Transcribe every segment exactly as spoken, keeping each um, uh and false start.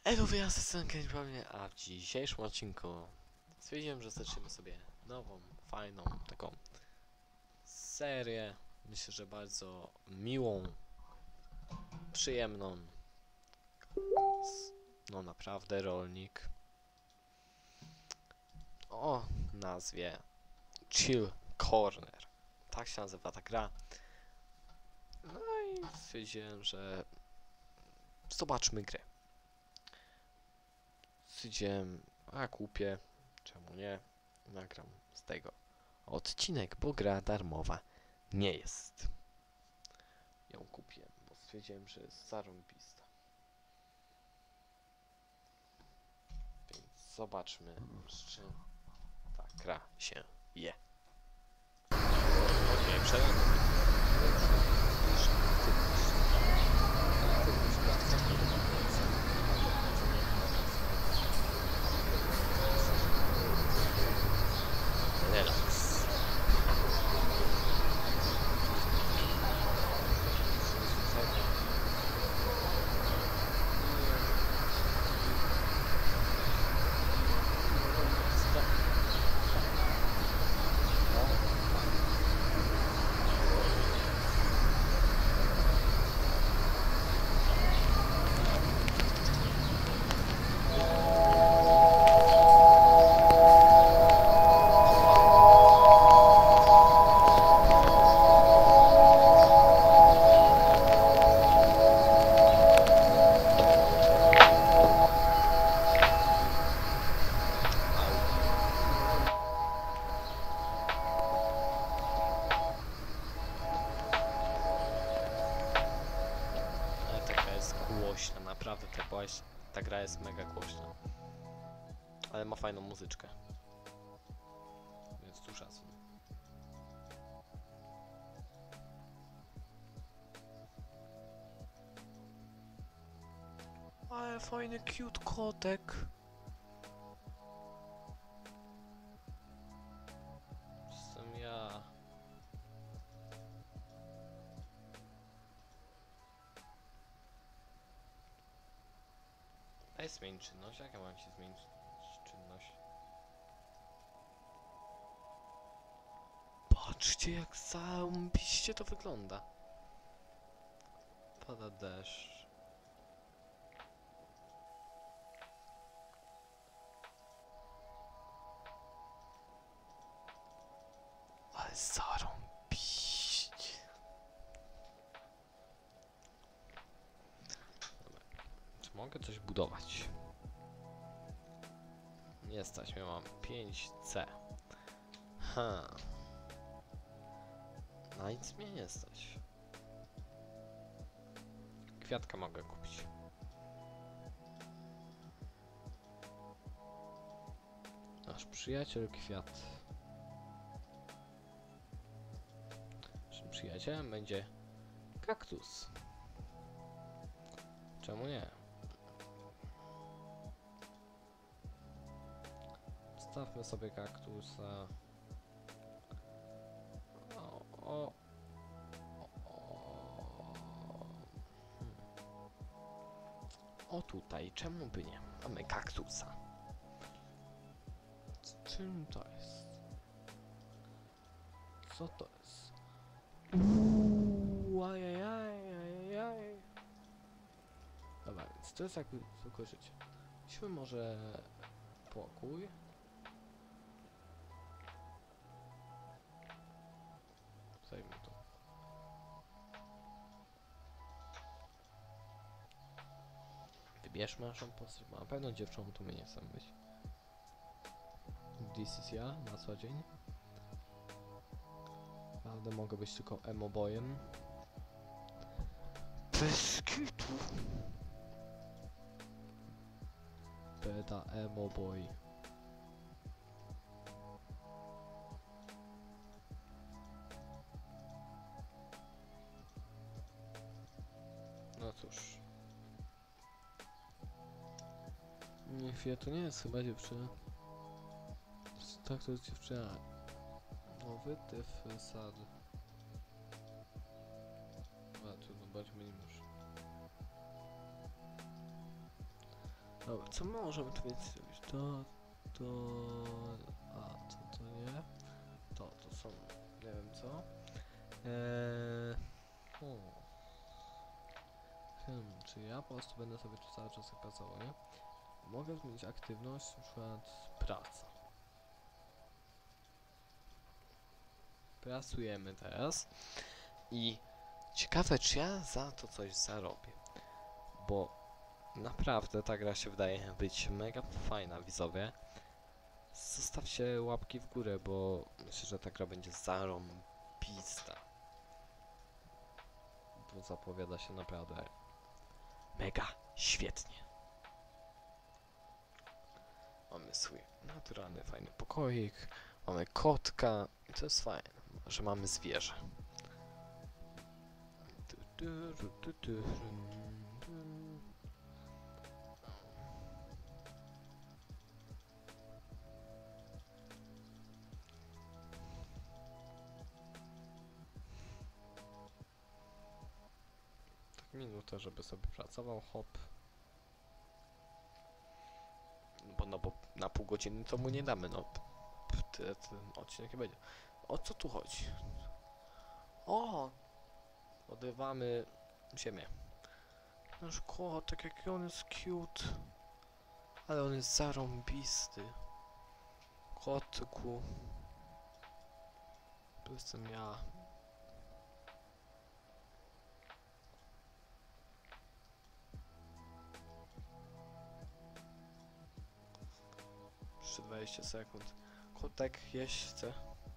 Elo, ja jestem pewnie, a w dzisiejszym odcinku stwierdziłem, że zaczniemy sobie nową, fajną, taką serię. Myślę, że bardzo miłą, przyjemną. No naprawdę, rolnik. O nazwie Chill Corner. Tak się nazywa ta gra. No i stwierdziłem, że zobaczmy grę. Stwierdziłem, a kupię, czemu nie, nagram z tego odcinek, bo gra darmowa nie jest. Ją kupię, bo stwierdziłem, że jest zarąbista. Więc zobaczmy, z czym ta gra się je. Okej, okay, przed... Relax. Głośna, naprawdę ta, głoś... ta gra jest mega głośna. Ale ma fajną muzyczkę. Więc tu szacun. Ale fajny cute kotek. Jestem ja. Daj zmień czynność, jak ja mam się zmienić czynność? Patrzcie, jak zarąbiście to wygląda. Pada deszcz. Ale zarąbiście. Dobra. Czy mogę coś budować? Nie stać mnie, mam pięć C. Ha. Na nic mnie nie stać. Kwiatka mogę kupić. Nasz przyjaciel kwiat. Naszym przyjacielem będzie kaktus. Czemu nie? Stawmy sobie kaktusa. O, o, o, hmm. o tutaj, czemu by nie? Mamy kaktusa. Z czym to jest? Co to jest? Uuu, ajajaj, ajajaj. Dobra, więc to jest jakby zwykłe życie. Weźmy może pokój. Zajmę to. Wybierzmy naszą postać, bo na pewno dziewczą tu my nie chcemy być. This is ja na co dzień. Prawda, mogę być tylko emo boyem. Bez kitu. Beta emo boy. No cóż. Nie, chwila, to nie jest chyba dziewczyna. Tak, to jest dziewczyna. Nowy tyf sad. A, trudno, bądźmy nim już. Dobra, co my możemy tu więcej zrobić? To, to... A, co to nie? To, to są... nie wiem co. Eee... Hmm. Hmm, czy ja po prostu będę sobie tu cały czas tak pracował, nie? Mogę zmienić aktywność, na przykład praca. Pracujemy teraz i ciekawe, czy ja za to coś zarobię, bo naprawdę ta gra się wydaje być mega fajna, widzowie. Zostawcie łapki w górę, bo myślę, że ta gra będzie zarąbista, bo zapowiada się naprawdę mega świetnie. Mamy swój naturalny, fajny pokoik, mamy kotka i to jest fajne, że mamy zwierzę. Tak minutę, żeby sobie pracował, hop. No bo, no bo na pół godziny to mu nie damy, no. Ten odcinek nie będzie. O co tu chodzi? O! Odrywamy ziemię. Nasz kotek, jaki on jest cute. Ale on jest zarąbisty. Kotku. To jestem ja. Jeszcze dwadzieścia sekund. Kotek jeść chce.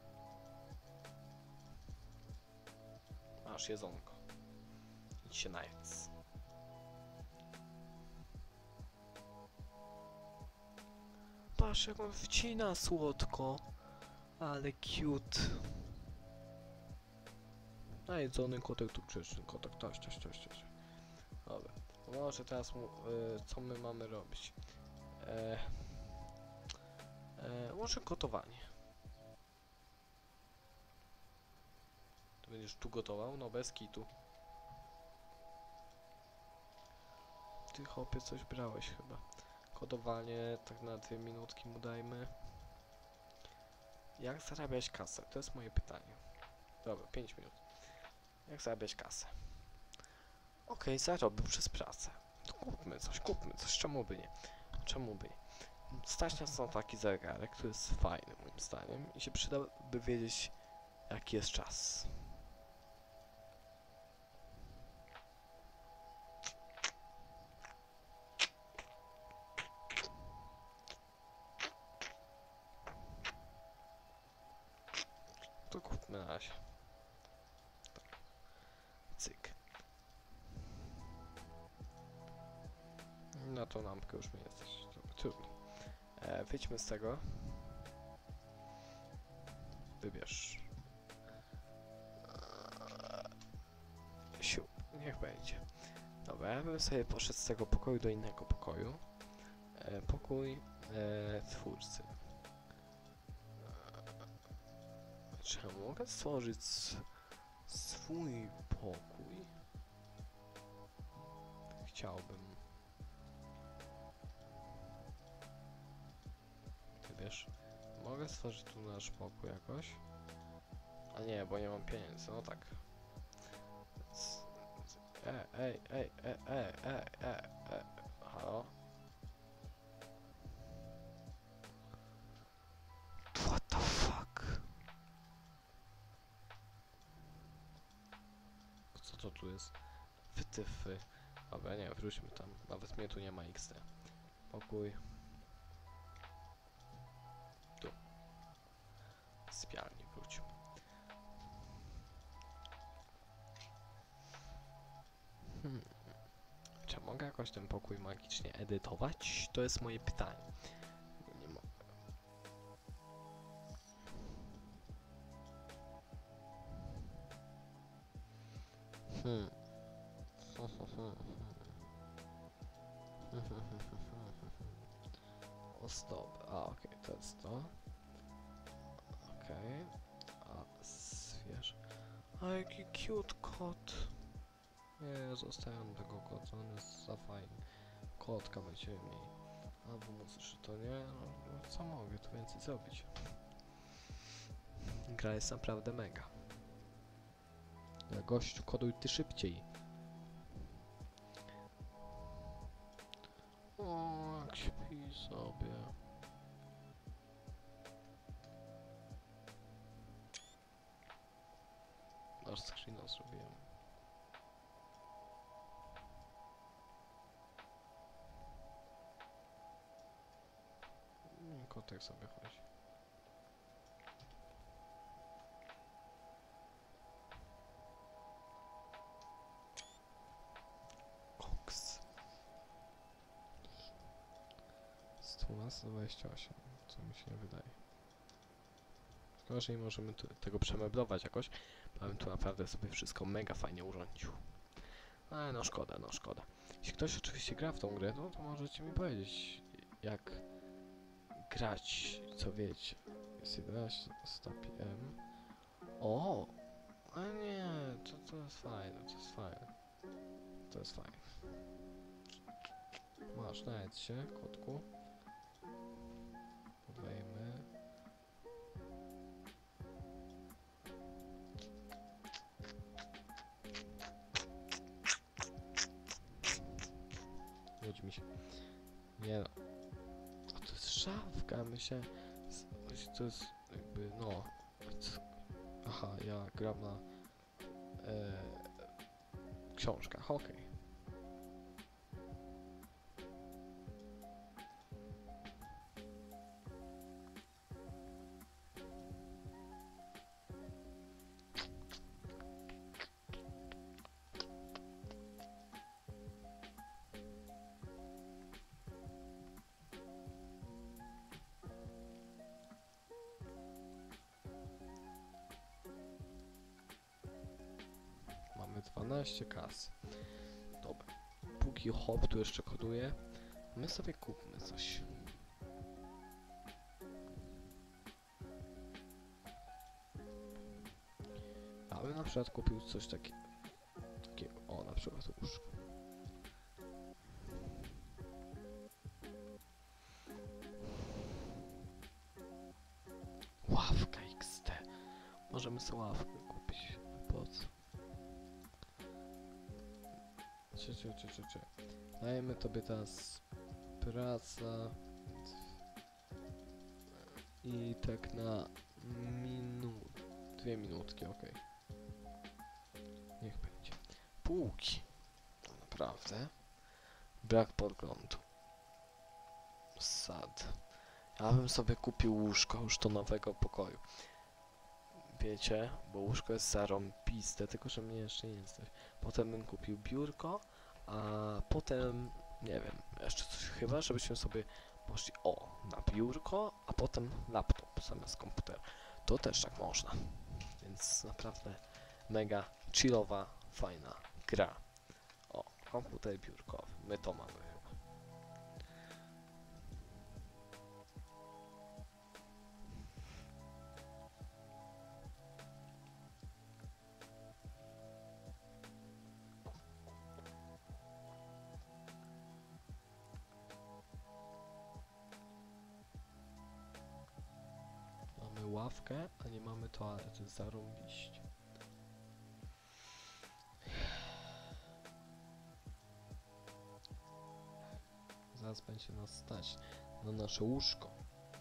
Masz jedzonko. Idź się najedz. Patrz, jak on wcina słodko. Ale cute. Najedzony kotek tu grzeczny kotek. Taś, taś, taś, taś. Dobra. Może teraz mu, y, co my mamy robić? E, e, może gotowanie. To będziesz tu gotował? No bez kitu. Ty chłopie coś brałeś chyba. Gotowanie, tak na dwie minutki mu dajmy. Jak zarabiać kasę? To jest moje pytanie. Dobra, pięć minut. Jak zarabiać kasę? Okej, okay, zarobił przez pracę. To kupmy coś, kupmy coś, czemu by nie? Czemu by nie? Stać nas na taki zegarek, który jest fajny moim zdaniem i się przydałoby wiedzieć, jaki jest czas. To kupmy na razie. Tak. Cyk. Na tą lampkę już mi jesteś. Trudno. E, wyjdźmy z tego. Wybierz. Siup, niech będzie. Dobra, ja bym sobie poszedł z tego pokoju do innego pokoju. E, pokój e, twórcy. E, czy ja mogę stworzyć swój pokój? Chciałbym. Ty wiesz, mogę stworzyć tu nasz pokój jakoś? A nie, bo nie mam pieniędzy, no tak. Ej, ej, ej, ej, ej, ej, ej, ej, halo? What the fuck? Co to tu jest? Wytyfy. Dobra, nie, wróćmy tam. Nawet mnie tu nie ma X D. Pokój. Tu. Sypialni wróćmy. Hmm. Czy mogę jakoś ten pokój magicznie edytować? To jest moje pytanie. Nie mogę. Hmm. O stop. A, okej, okay, to jest to. Okej. Okay. A, zwierzę. A, jaki cute kot. Nie, zostawiam tego kota, on jest za fajny. kotka będziemy mieli. Albo może to nie, no, no co mogę tu więcej zrobić? Gra jest naprawdę mega. Gościu, koduj ty szybciej. O, jak śpi sobie. Aż screena zrobiłem. Mm, kotek sobie chodzi. Koks. Z dwunastego do dwudziestego ósmego, co mi się nie wydaje. Tylko, że nie możemy tu, tego przemeblować jakoś, bo bym tu naprawdę sobie wszystko mega fajnie urządził. Ale no szkoda, no szkoda. Jeśli ktoś oczywiście gra w tą grę, no to możecie mi powiedzieć, jak grać, co wiecie. Jest jedenaście stop M. O! A nie, to, to jest fajne, to jest fajne. To jest fajne. Masz, najedz się, kotku. Podlejmy. Nudzi mi się. Nie no. A to jest szafka, myślę, to jest jakby, no. Aha, ja gram na e, książkach, okej. Okay. Mamy dwanaście kas. Dobra. Póki hop tu jeszcze koduje, my sobie kupmy coś. Ja bym na przykład kupił coś takiego. takiego. O, na przykład łóżko. Ławka X D. Możemy sobie ławkę kupić. Po co? Czy, czy, czy, czy, czy. Dajemy tobie teraz praca i tak na minut, dwie minutki, ok. Niech będzie. Półki. To naprawdę. Brak podglądu. Sad. Ja bym sobie kupił łóżko już do nowego pokoju. Wiecie, bo łóżko jest zarąbiste, tylko że mnie jeszcze nie jesteś. Potem bym kupił biurko, a potem, nie wiem, jeszcze coś chyba, żebyśmy sobie poszli, o, na biurko, a potem laptop zamiast komputera. To też tak można. Więc naprawdę mega chillowa, fajna gra. O, komputer biurkowy. My to mamy chyba. Mamy ławkę, a nie mamy toalety. Zarąbiście. Zaraz będzie nas stać na nasze łóżko.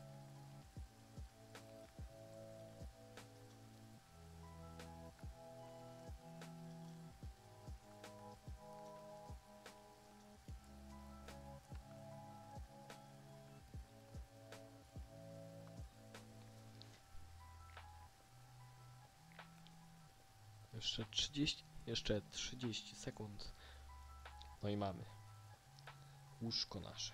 Jeszcze trzydzieści, jeszcze trzydzieści sekund. No i mamy łóżko nasze.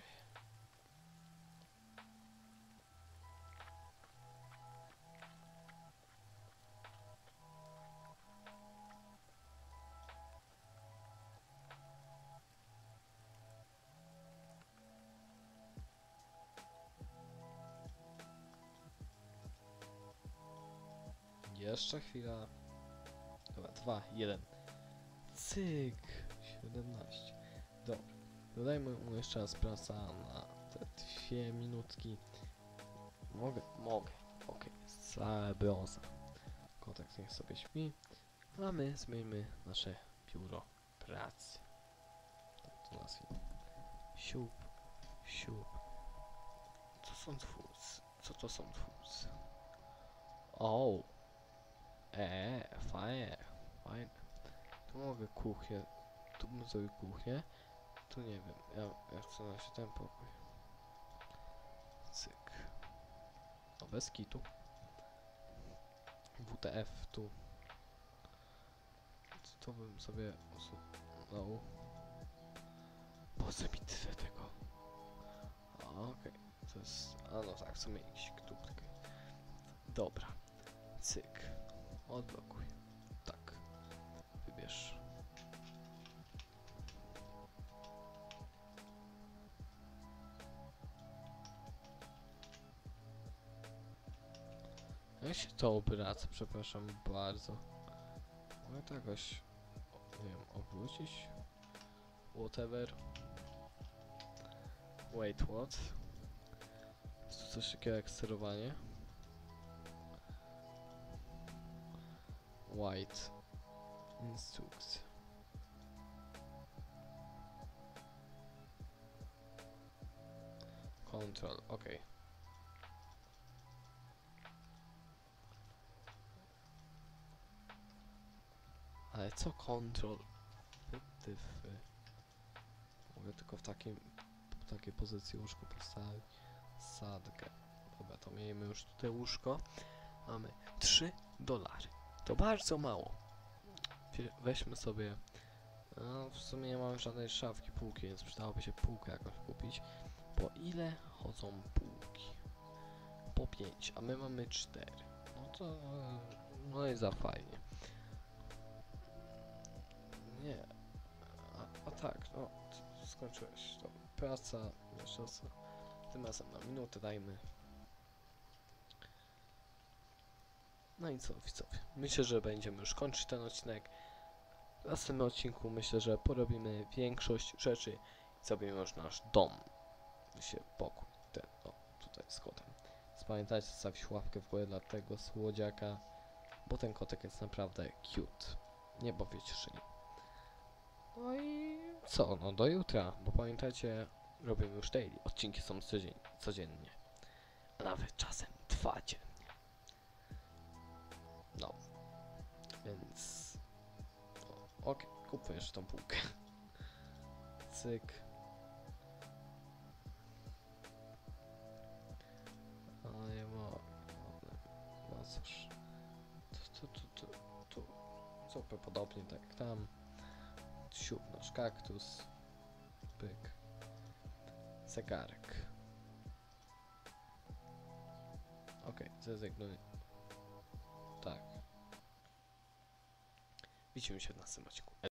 Jeszcze chwila. Dobra, dwa, jeden. Cyk. siedemnaście. Dobra. Dodajmy mu jeszcze raz prasa na te dwie minutki. Mogę? Mogę. Okej, okay. Brąza. Kotek niech sobie śpi. A my zmieńmy nasze biuro pracy. Tak to nazwijmy. Siup, siup. Co są twórcy? Co to są twórcy? O! Eee, fajnie, fajnie. Tu mogę kuchnię. Tu bym zrobił kuchnię. Tu nie wiem. Ja, ja chcę na się ten pokój. Cyk. No bez kitu. W T F tu. To bym sobie usunął. Po co bitwę tego? Okej. Okay. To jest... A no tak, w sumie jakiś duplik. Dobra. Cyk. Odblokuj. Tak. Wybierz. Jak się to obraca? Przepraszam bardzo. Mogę to jakoś... Nie wiem, obrócić? Whatever. Wait, what? Jest tu coś takiego jak sterowanie? White. Instrukcja. Control, ok. Ale co control? Wytyfy. Mogę tylko w takim, w takiej pozycji łóżko postawić. Sadkę. Dobra, to miejmy już tutaj łóżko. Mamy trzy dolary. To bardzo mało. Weźmy sobie... No, w sumie nie mamy żadnej szafki, półki, więc przydałoby się półkę jakoś kupić. Po ile chodzą półki? Po pięć, a my mamy cztery. No to... No i za fajnie. Nie. A, a tak, no, skończyłeś. To praca, jeszcze raz. Tym razem na minutę dajmy. No i co, widzowie? Myślę, że będziemy już kończyć ten odcinek. W następnym odcinku myślę, że porobimy większość rzeczy i zrobimy już nasz dom. Się pokój, ten, o, tutaj z kotem. Pamiętajcie, zostawić łapkę w górę dla tego słodziaka, bo ten kotek jest naprawdę cute. Nie bawicie się nim. No i co, no do jutra, bo pamiętajcie, robimy już daily. Odcinki są codziennie, codziennie. A nawet czasem dwa dziennie. No. Więc... Okej, okay, kupuję jeszcze tą półkę. Cyk. A nie mogę. No cóż. Tu, tu, tu, tu. Zróbmy podobnie tak jak tam. Siup, nasz kaktus. Pyk. Zegarek. Okej, okay, zrezygnuj. Tak. Widzimy się w następnym odcinku.